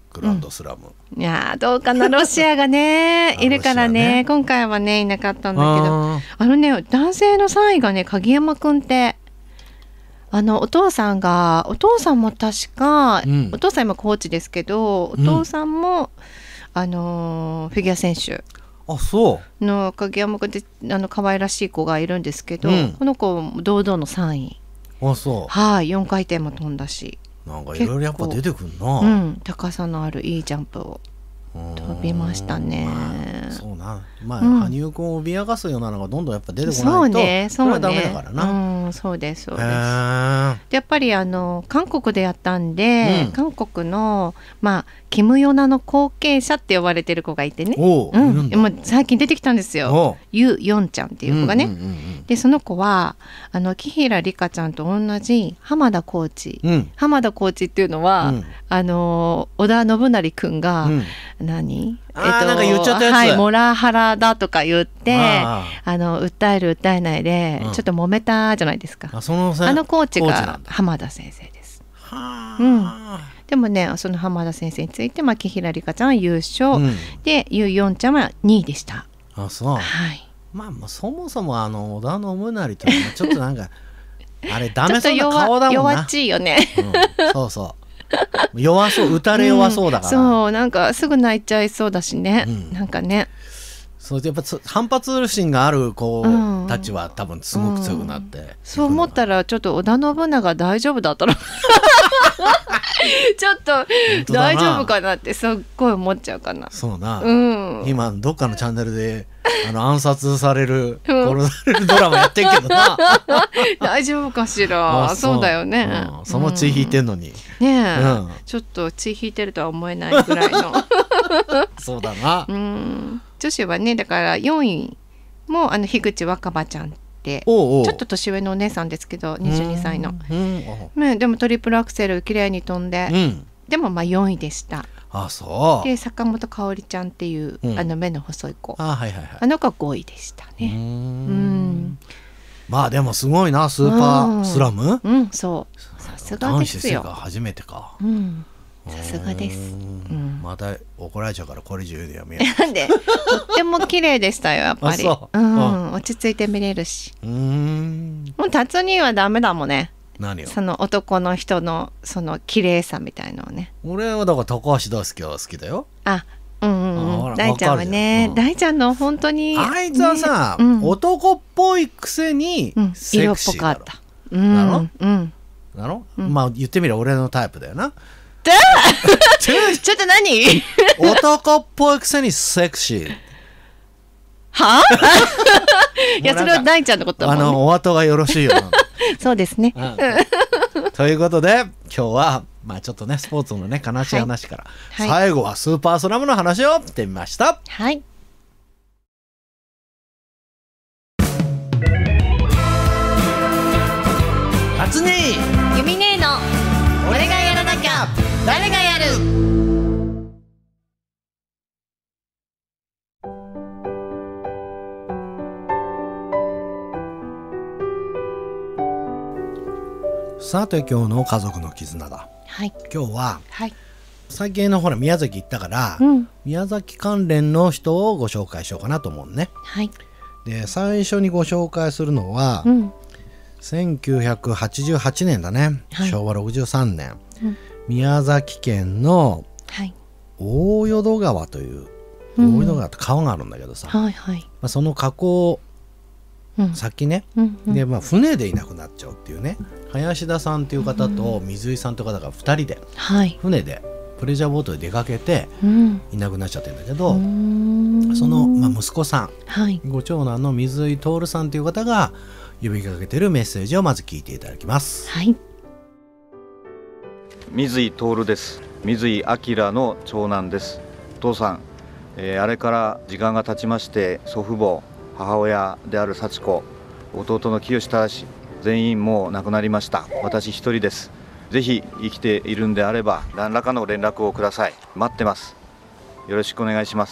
グランドスラム。 いやどうかな、ロシアがねいるからね、今回はねいなかったんだけど、男性の3位がね鍵山くんって、お父さんも確か、お父さん今コーチですけど、お父さんも、フィギュア選手の鍵山くんって可愛らしい子がいるんですけど、この子堂々の3位。4回転も飛んだし、 なんかいろいろやっぱ出てくるな、 高さのあるいいジャンプを飛びましたね。 そうな、羽生君を脅かすようなのがどんどんやっぱ出てこないとそれはダメだからな。 そうです。でやっぱり韓国でやったんで、韓国のキム・ヨナの後継者って呼ばれてる子がいてね、最近出てきたんですよ、ユ・ヨンちゃんっていう子がね。でその子は紀平梨花ちゃんと同じ浜田コーチ、浜田コーチっていうのは、織田信成くんが、なんか言っちゃったやつ、モラハラだとか言って訴える訴えないで、ちょっと揉めたじゃないですか。あのコーチが浜田先生です。でもね、その浜田先生について紀平梨花ちゃんは優勝、でユ・ヨンちゃんは2位でした。 そもそも織田信成というのはちょっとなんかあれダメそうな顔だもんな。 弱っちいよね。 そう弱そう、打たれ弱そうだから、 なんかすぐ泣いちゃいそうだしね、なんかね。 そうやっぱ反発心がある子たちは多分すごく強くなって、 そう思ったらちょっと織田信長大丈夫だったらちょっと大丈夫かなってすっごい思っちゃうかな。 そうな、今どっかのチャンネルで暗殺される、殺されるドラマやってんけどな大丈夫かしら。そうだよね、 その血引いてんのにね、ちょっと血引いてるとは思えないぐらいのそうだな。 女子はね、だから4位も樋口新葉ちゃんってちょっと年上のお姉さんですけど、22歳の、でもトリプルアクセル綺麗に飛んで、でも4位でした。で坂本香織ちゃんっていう、目の細い子、子が5位でしたね。 でもすごいな、スーパースラム。 そうさすがですよ。 男子世界初めてか。 さすがです。 また怒られちゃうからこれ以上言うのやめよう。 なんでとっても綺麗でしたよやっぱり。落ち着いて見れるし。もう達人はダメだもんね。 何よ、 その男の人のその綺麗さみたいのをね。 俺はだから高橋大輔は好きだよ。 大ちゃんはね、大ちゃんの本当にあいつはさ、男っぽいくせにセクシーだろ。色っぽかった。だろ、言ってみれば俺のタイプだよな。 ちょっと何男っぽいくせにセクシーいやそれは大ちゃんのことだもんね。 お後がよろしいよそうですね、 ということで今日はちょっとねスポーツのね悲しい話から、最後はスーパースラムの話をしてみました。初音ゆみねえの俺がやらなきゃ誰がやる。 さて今日の家族の絆だ。今日は、最近のほら宮崎行ったから、宮崎関連の人をご紹介しようかなと思うね。で最初にご紹介するのは、1988年だね、昭和63年、宮崎県の大淀川という、大淀川って川があるんだけどさ、その河口先ね、で船でいなくなっちゃうっていうね、林田さんっていう方と水井さんという方が2人で船でプレジャーボートで出かけていなくなっちゃってるんだけど、その息子さん、ご長男の水井徹さんという方が呼びかけてるメッセージをまず聞いていただきます。 水井徹です。水井明の長男です。お父さん、あれから時間が経ちまして、祖父母、母親である幸子、弟の清忠氏、全員もう亡くなりました。私一人です。ぜひ生きているんであれば何らかの連絡をください。待ってます。よろしくお願いします。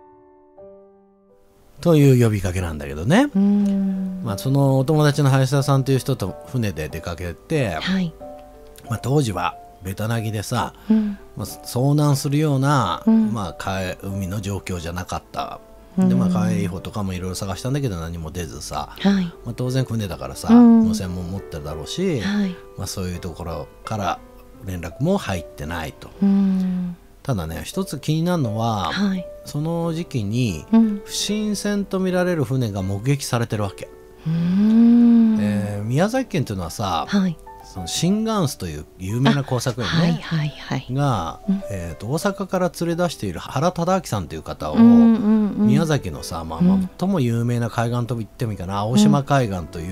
という呼びかけなんだけどね。そのお友達の林田さんという人と船で出かけて、当時はベタなぎでさ、遭難するような、海の状況じゃなかった。で海保とかもいろいろ探したんだけど何も出ずさ、当然船だからさ、無線も持ってるだろうし、そういうところから連絡も入ってないと。ただね、一つ気になるのは、その時期に不審船と見られる船が目撃されてるわけ。宮崎県というのはさ、その新元巣という有名な工作員ねが、大阪から連れ出している原忠明さんという方を、宮崎のさ、最も有名な海岸と言ってもいいかな、青島海岸という、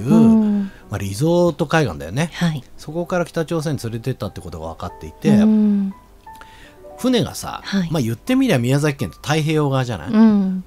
リゾート海岸だよね、そこから北朝鮮に連れてったってことが分かっていて、船がさ、言ってみりゃ宮崎県と太平洋側じゃない、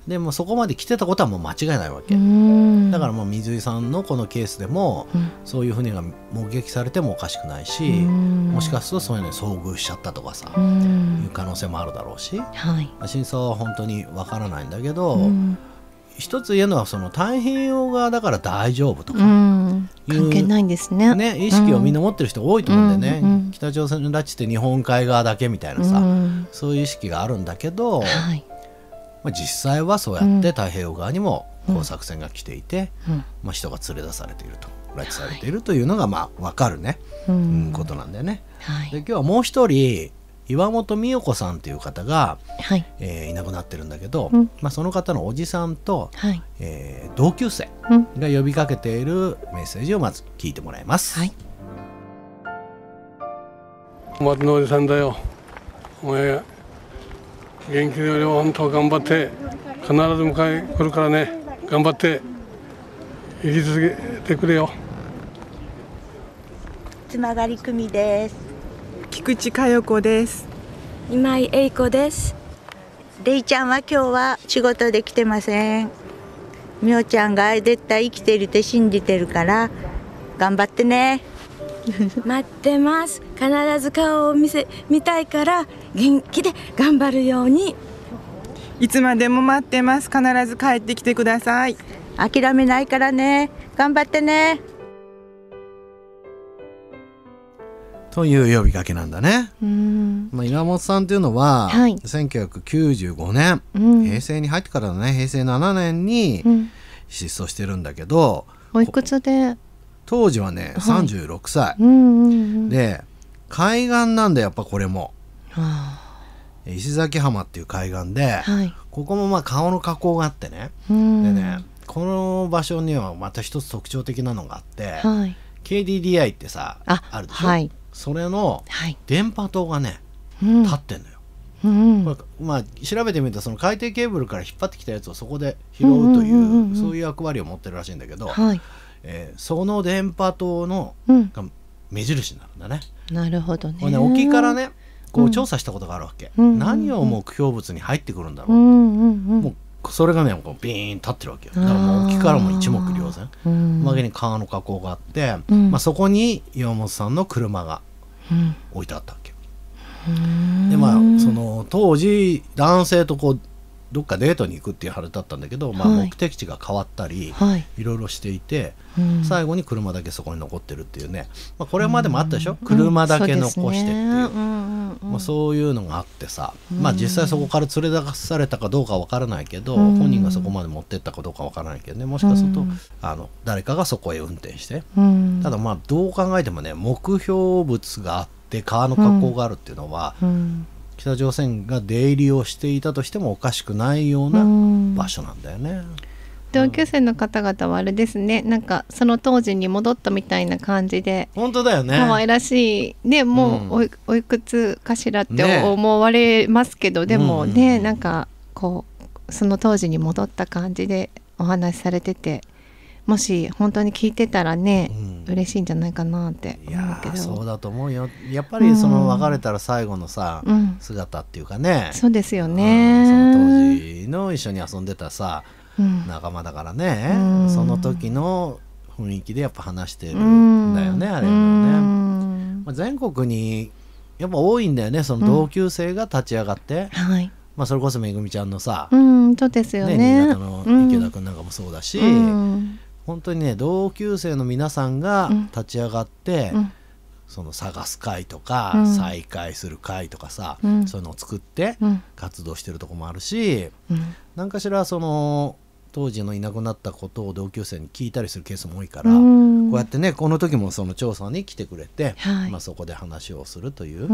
でもそこまで来てたことはもう間違いないわけ。だから水井さんのこのケースでも、そういう船が目撃されてもおかしくないし、もしかするとそういうのに遭遇しちゃったとかさ、いう可能性もあるだろうし、真相は本当にわからないんだけど、一つ言えるのはその太平洋側だから大丈夫とか関係ないんですね。 意識をみんな持ってる人多いと思うんだよね。北朝鮮の拉致って日本海側だけみたいなさ、そういう意識があるんだけど、実際はそうやって太平洋側にも工作船が来ていて、人が連れ出されていると、拉致されているというのが分かるね、ことなんだよね。で今日はもう一人岩本美代子さんという方が、いなくなってるんだけど、その方のおじさんと、同級生が呼びかけているメッセージをまず聞いてもらいます。 小松のおじさんだよ。お前元気でより本当頑張って、必ず迎え来るからね、頑張って生き続けてくれよ。 つまがりくみです。 菊池佳代子です。 今井英子です。れいちゃんは今日は仕事で来てません。みおちゃんが絶対生きてるって信じてるから頑張ってね。 待ってます。必ず顔を見たいから元気で頑張るように。 いつまでも待ってます。必ず帰ってきてください。 諦めないからね。頑張ってね。 という呼びかけなんだね。岩本さんっていうのは、1995年、平成に入ってからのね、平成7年に失踪してるんだけど、 おいくつで？ 当時はね、36歳で、海岸なんだやっぱこれも、石崎浜っていう海岸で、ここも川の河口があってね、でね、この場所にはまた一つ特徴的なのがあって、KDDI ってさ あるでしょ、それの電波塔がね、立ってんのよ。これ調べてみると、その海底ケーブルから引っ張ってきたやつをそこで拾うという、そういう役割を持ってるらしいんだけど、その電波塔のが目印になるんだね。 なるほどね。 これね、沖からねこう調査したことがあるわけ。何を目標物に入ってくるんだろう。もうそれがね、こうビーン立ってるわけよ。だからもう沖からも一目瞭然。おまけに川の河口があって、そこに岩本さんの車が置いてあったわけ。でその当時男性とこうどっかデートに行くっていう話だったんだけど、目的地が変わったり、いろいろしていて、最後に車だけそこに残ってるっていうね、これまでもあったでしょ、車だけ残してっていう、そういうのがあってさ、実際そこから連れ出されたかどうかわからないけど、本人がそこまで持ってったかどうかわからないけどね、もしかすると誰かがそこへ運転して、ただどう考えてもね、目標物があって川の河口があるっていうのは、北朝鮮が出入りをしていたとしてもおかしくないような場所なんだよね。 同級生の方々はあれですね、なんかその当時に戻ったみたいな感じで、 本当だよね、 可愛らしいね、もうおいくつかしらって思われますけど、でもね、なんかこうその当時に戻った感じでお話しされてて、もし本当に聞いてたらね、嬉しいんじゃないかなって思うけど。 そうだと思うよ。やっぱりその別れたら最後のさ、姿っていうかね、 そうですよね、 その当時の一緒に遊んでたさ、仲間だからね、その時の雰囲気でやっぱ話してるんだよね、あれね。全国にやっぱ多いんだよね、その同級生が立ち上がって、それこそめぐみちゃんのさ、 そうですよね、 新潟の池田君なんかもそうだし、本当にね、同級生の皆さんが立ち上がって、 その探す会とか、再会する会とかさ、そういうのを作って活動してるとこもあるし、何かしらその当時のいなくなったことを同級生に聞いたりするケースも多いから、こうやってね、この時もその調査に来てくれて、そこで話をするという。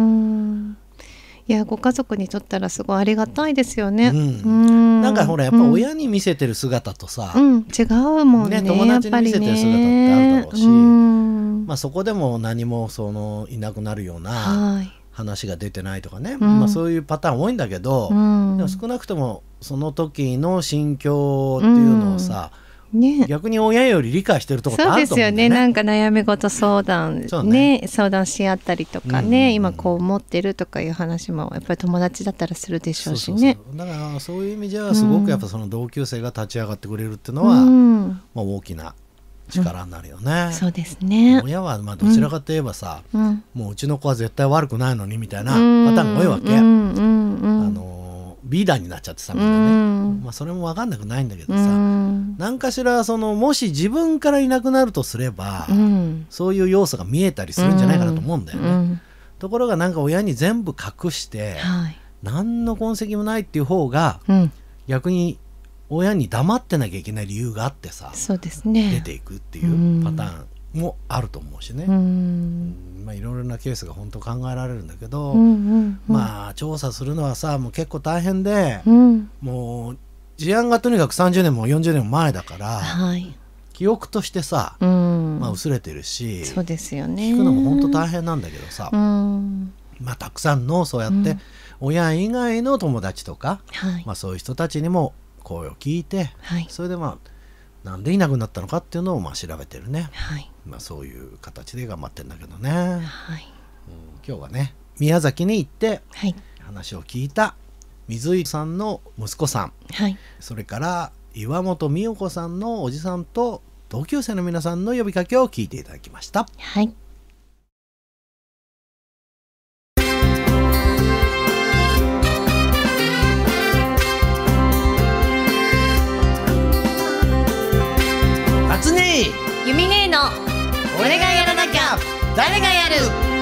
いや、ご家族にとったらすごいありがたいですよね。 なんかほらやっぱ親に見せてる姿とさ、 違うもんね。 友達に見せてる姿ってあるだろうし、そこでも何もそのいなくなるような話が出てないとかね、そういうパターン多いんだけど、でも少なくともその時の心境っていうのをさ、逆に親より理解してるところってあると思うんだよね。そうですよね。なんか悩み事相談相談し合ったりとかね、今こう思ってるとかいう話もやっぱり友達だったらするでしょうしね。 だからそういう意味じゃすごくやっぱその同級生が立ち上がってくれるっていうのは、大きな力になるよね。そうですね。親はどちらかといえばさ、もううちの子は絶対悪くないのにみたいなパターンが多いわけ。リーダーになっちゃってさ、みんなね。それも分かんなくないんだけどさ、何かしらそのもし自分からいなくなるとすれば、そういう要素が見えたりするんじゃないかなと思うんだよね。ところがなんか親に全部隠して、何の痕跡もないっていう方が、逆に親に黙ってなきゃいけない理由があってさ、出ていくっていうパターンもあると思うしね。いろいろなケースが本当考えられるんだけど、調査するのはさ、もう結構大変で、もう事案がとにかく30年も40年も前だから、記憶としてさ、薄れてるし、 そうですよね。 聞くのも本当大変なんだけどさ、たくさんのそうやって親以外の友達とか、そういう人たちにも声を聞いて、それでなんでいなくなったのかっていうのを調べてるね。そういう形で頑張ってるんだけどね。今日はね、宮崎に行って話を聞いた水井さんの息子さん、それから岩本美代子さんのおじさんと同級生の皆さんの呼びかけを聞いていただきました。 ゆみねえの俺がやらなきゃ誰がやる。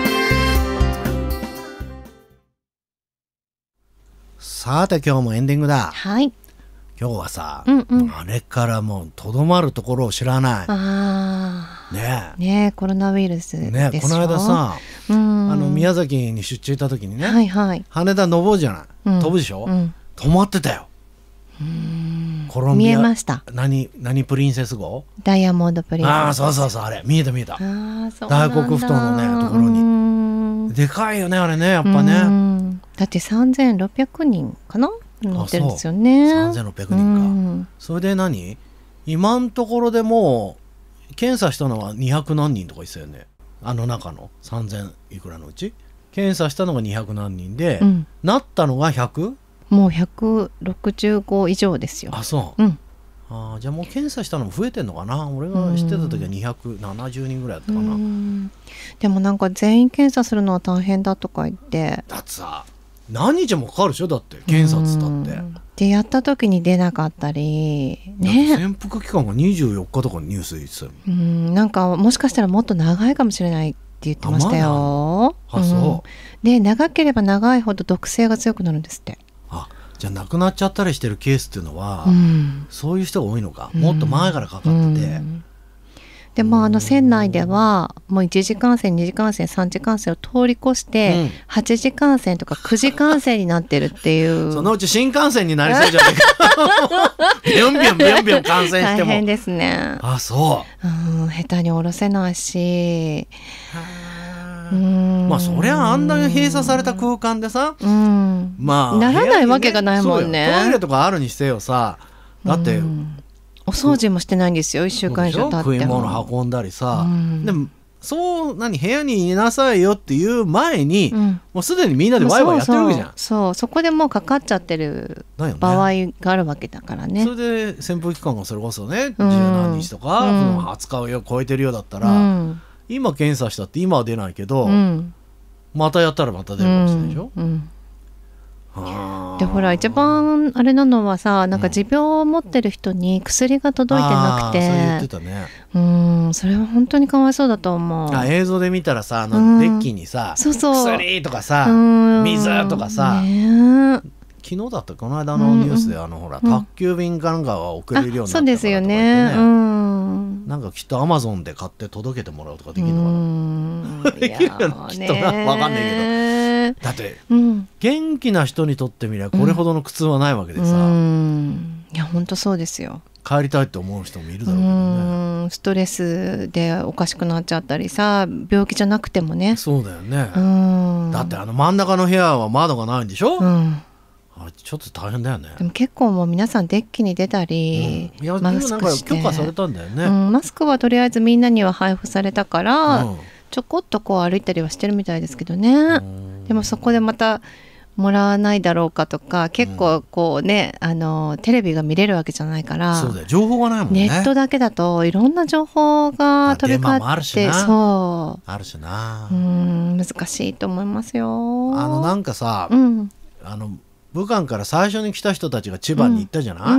さて今日もエンディングだ。今日はさ、あれからもうとどまるところを知らない。 ね、コロナウイルスでしょ。 この間さ、宮崎に出張行った時にね、羽田登るじゃない、飛ぶでしょ、止まってたよ。コロンビア見えました。 何プリンセス号？ ダイヤモンドプリンセス。 そうあれ見えた。大黒ふ頭のねところにでかいよねあれね、やっぱね。 だって3600人かな乗ってるんですよね。 3600人か。それで今のところでもう検査したのは200何人とか言ってたよね。あの中の3000いくらのうち検査したのが200何人で、なったのが 100？ もう165以上ですよ。 じゃあもう検査したのも増えてんのかな。俺が知ってた時は270人ぐらいだったかな。 でもなんか全員検査するのは大変だとか言って。 だってさ、何日もかかるでしょ、だって検査っつったって。 でやった時に出なかったりね。 潜伏期間が24日とかニュースで言ってたよ。 なんかもしかしたらもっと長いかもしれないって言ってましたよ。で長ければ長いほど毒性が強くなるんですって。 じゃあ亡くなっちゃったりしてるケースっていうのは、そういう人が多いのか。もっと前からかかってて、 でも船内ではもう1次感染2次感染3次感染を通り越して、8次感染とか9次感染になってるっていうそのうち新幹線になりそうじゃないか。ビュンビュン感染しても大変ですね。 下手に下ろせないし、 そりゃあんなに閉鎖された空間でさ、 ならないわけがないもんね。 トイレとかあるにしてよさ、だってお掃除もしてないんですよ、1週間以上経っても。 食い物運んだりさ、でも部屋にいなさいよっていう前に、もうすでにみんなでワイワイやってるわけじゃん。 そこでもうかかっちゃってる場合があるわけだからね。 それで潜伏期間がそれこそね、十何日とか、20日を超えてるようだったら、今検査したって今は出ないけど、またやったらまた出るかもしれないでしょ。 でほら一番あれなのはさ、なんか持病を持ってる人に薬が届いてなくて、 そう言ってたね。 それは本当にかわいそうだと思う。 映像で見たらさ、デッキにさ、薬とかさ、水とかさ、昨日だったこの間のニュースでほら宅急便かなんかは送れるようになったからとか言ってね。そうですよね。なんかきっとアマゾンで買って届けてもらうとかできるのかな。できるよね、きっとな。わかんないけど。だって、元気な人にとってみればこれほどの苦痛はないわけでさ。 いや本当そうですよ。 帰りたいって思う人もいるだろうけどね。 ストレスでおかしくなっちゃったりさ、病気じゃなくてもね。 そうだよね。だって真ん中の部屋は窓がないんでしょ。ちょっと大変だよね。 でも結構もう皆さんデッキに出たり、マスクして許可されたんだよね。 マスクはとりあえずみんなには配布されたから、ちょこっとこう歩いたりはしてるみたいですけどね。でもそこでまたもらわないだろうかとか、結構こうね、テレビが見れるわけじゃないから、 そうだよ、情報がないもんね。 ネットだけだといろんな情報が飛び交って、そうあるしな、 難しいと思いますよ。 なんかさ、武漢から最初に来た人たちが千葉に行ったじゃない、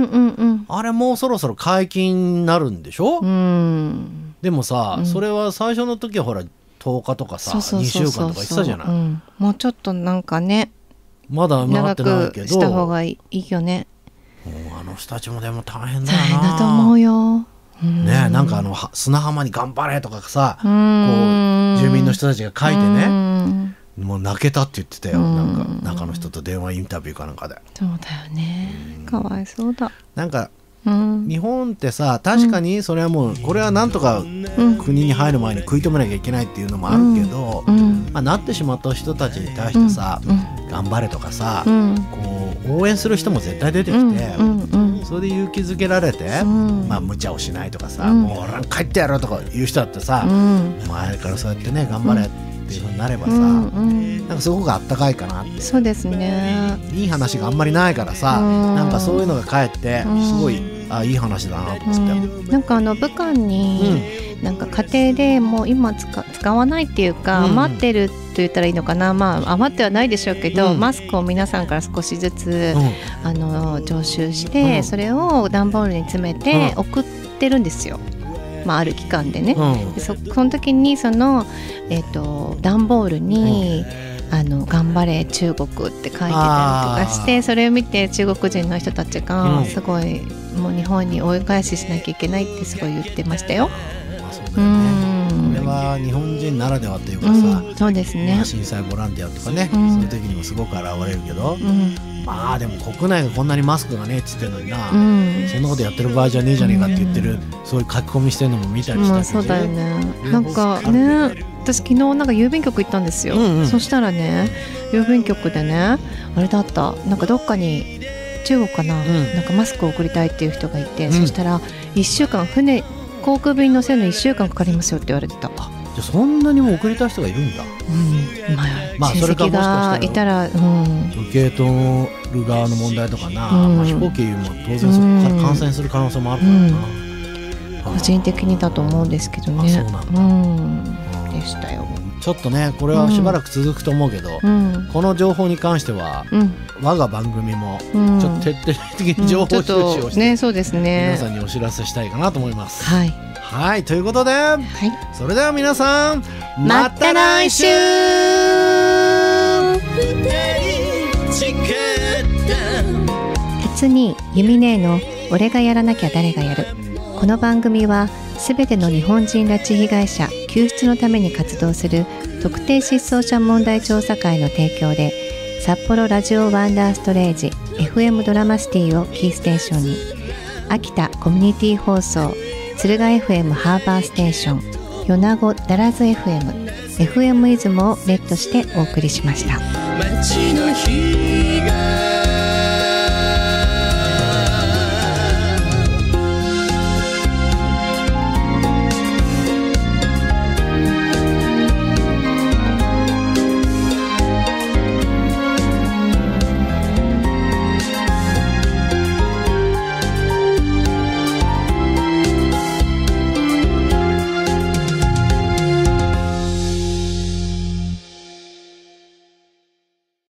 あれもうそろそろ解禁になるんでしょ。でもさ、それは最初の時はほら10日とかさ、2週間とか言ってたじゃない。 もうちょっとなんかね、 まだ回ってないけど長くした方がいいよね。 もう人たちもでも大変だよな。 大変だと思うよ。 ね、なんか砂浜に頑張れとかさ、こう住民の人たちが書いてね、もう泣けたって言ってたよ。なんか中の人と電話インタビューかなんかで。 そうだよね。かわいそうだ。 なんか日本ってさ、確かにそれはもうこれはなんとか国に入る前に食い止めなきゃいけないっていうのもあるけど、なってしまった人たちに対してさ、頑張れとかさ、こう応援する人も絶対出てきて、それで勇気づけられて、無茶をしないとかさ、もう俺帰ってやろうとか言う人だってさ、前からそうやってね頑張れっていう風になればさ、なんかすごくあったかいかなって。 そうですね。 いい話があんまりないからさ、なんかそういうのがかえってすごいいい話だなって。 なんか武漢になんか家庭でもう今使わないっていうか、余ってると言ったらいいのかな、余ってはないでしょうけど、マスクを皆さんから少しずつ徴収して、それを段ボールに詰めて送ってるんですよ。ある期間でね、その時にその段ボールに頑張れ中国って書いてたりとかして、それを見て中国人の人たちがすごい、もう日本に追い返ししなきゃいけないってすごい言ってましたよ。 これは日本人ならではというかさ、 そうですね、 震災ボランティアとかね、そういう時にもすごく現れるけど、でも国内がこんなにマスクがねえっつってんのにな、そんなことやってる場合じゃねえじゃねえかって言ってる、そういう書き込みしてるのも見たりしたけど、 そうだよね。なんかね、私昨日なんか郵便局行ったんですよ。そしたらね、郵便局でね、あれだった、なんかどっかに中国かな、なんかマスクを送りたいっていう人がいて、そしたら1週間航空便乗せるの1週間かかりますよって言われてた。 じゃあそんなにも送りたい人がいるんだ。 親戚がいたら、 受け取る側の問題とかな、飛行機も当然そこから感染する可能性もあるからな。 個人的にだと思うんですけどね。 そうなんだ。 でしたよ。 ちょっとね、これはしばらく続くと思うけど、この情報に関しては、我が番組もちょっと徹底的に情報収集をして、 そうですね、 皆さんにお知らせしたいかなと思います。 はい、 ということで、それでは皆さん、 また来週。鉄にユミネの俺がやらなきゃ誰がやる。この番組はすべての日本人拉致被害者救出のために活動する特定失踪者問題調査会の提供で、札幌ラジオワンダーストレージ FM ドラマシティをキーステーションに、秋田コミュニティ放送敦賀 FM ハーバーステーション、米子ダラズ FM イズムをレッドしてお送りしました。街の日